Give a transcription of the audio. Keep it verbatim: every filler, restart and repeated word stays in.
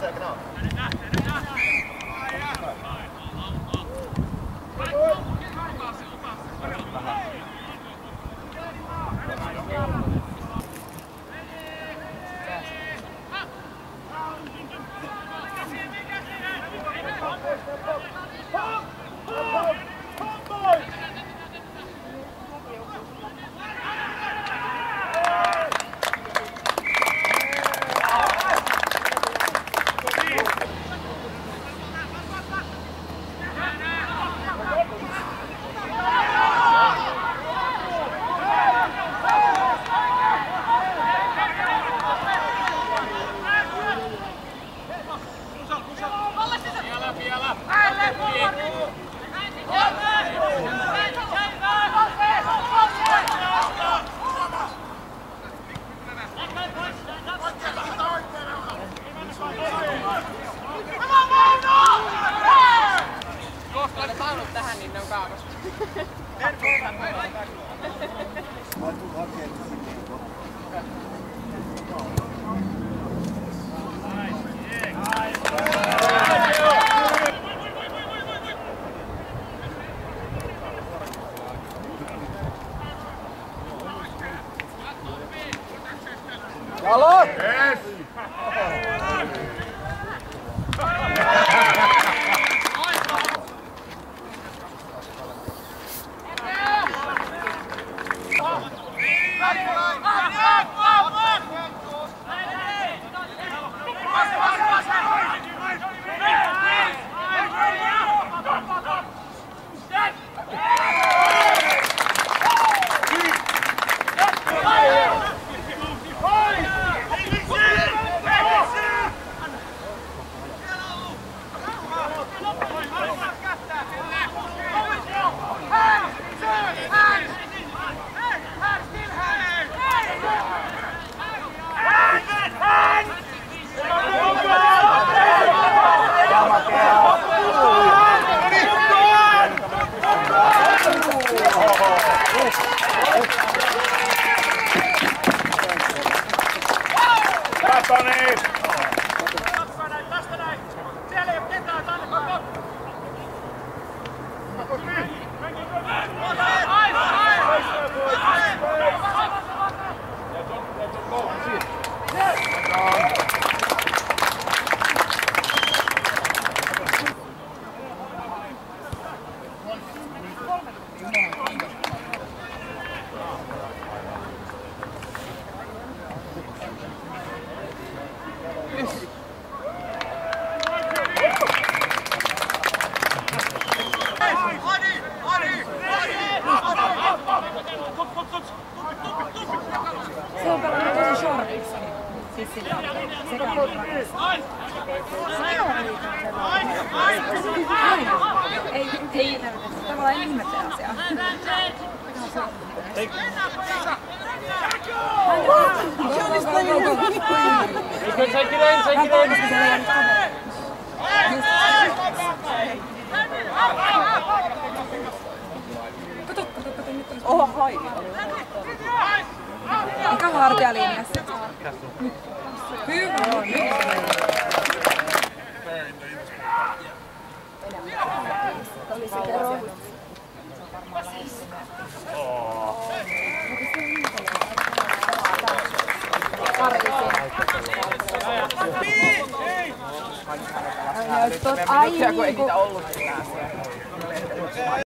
säkert av. Tähän niin ne on kaavassa. Jalo! Yes! Se on pelannut tosi shortissa. Siis sillä sekä Ei, ei, tavallaan en ihmettele asiaa. Take it in, take it in! Kato, kato, kato, nyt olisi... Oho, haini. Mikä hartialinjassa? Hyvä, no nyt. Ai, Ai, kun ei niitä ollut mitään.